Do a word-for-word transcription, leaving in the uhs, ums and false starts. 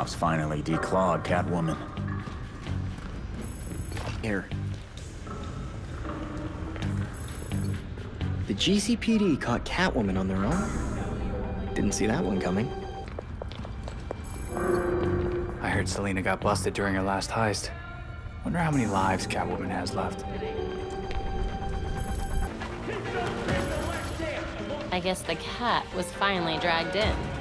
cops finally declawed Catwoman. Here. The G C P D caught Catwoman on their own. Didn't see that one coming. I heard Selina got busted during her last heist. Wonder how many lives Catwoman has left. I guess the cat was finally dragged in.